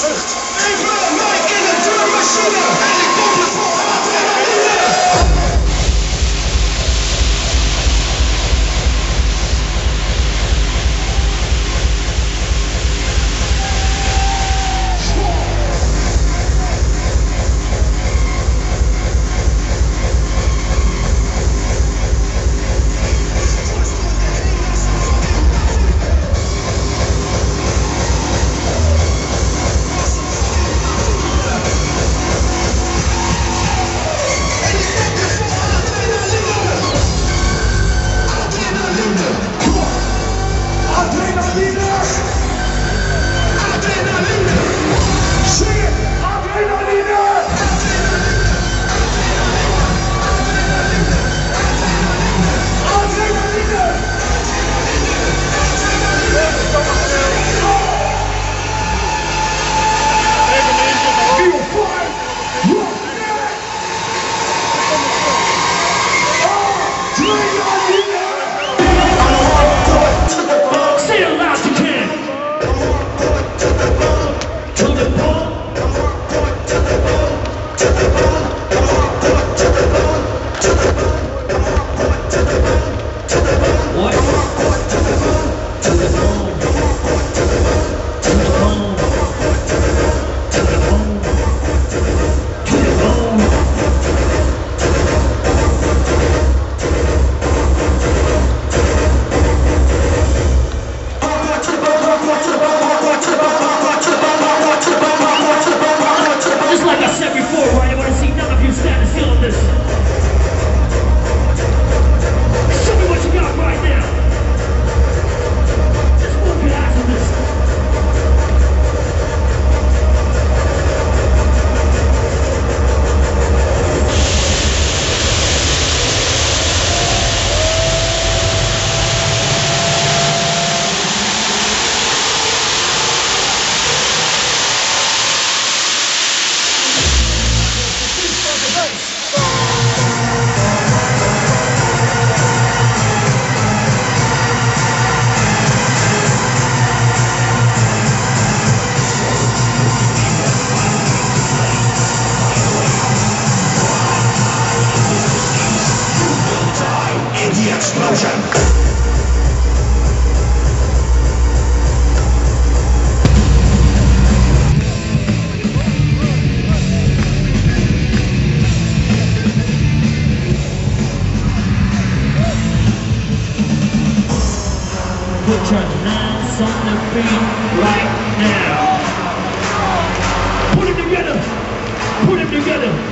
Put your hands on the feet right now. Put them together. Put them together.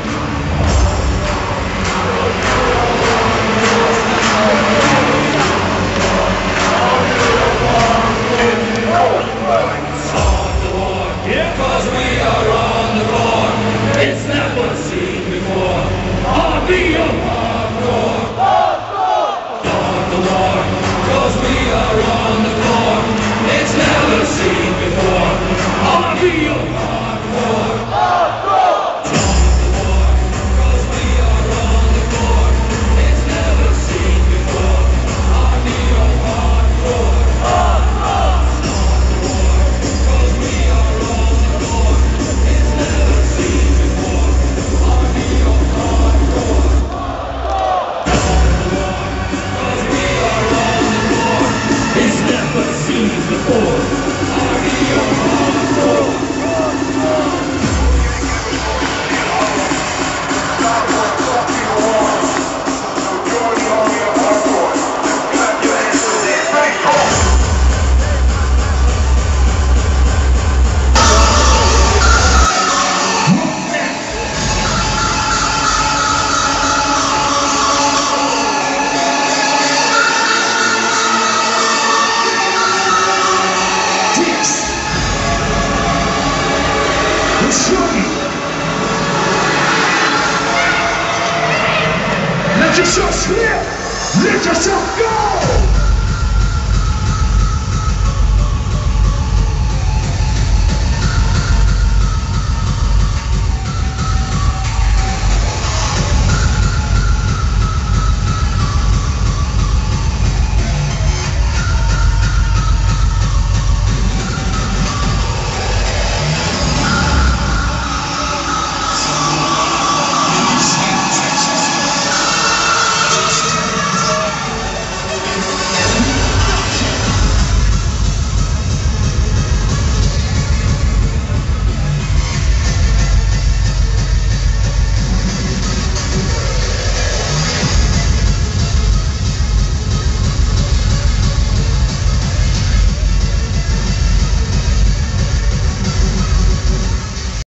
Because we are on the board. It's never seen before. I'll be your hardcore. Start the war. Cause we are on the floor. It's never seen before. I'll be your hardcore. Start the war. Cause we are on the floor. It's never seen before. I'll be your hardcore. Let yourself slip! Let yourself go!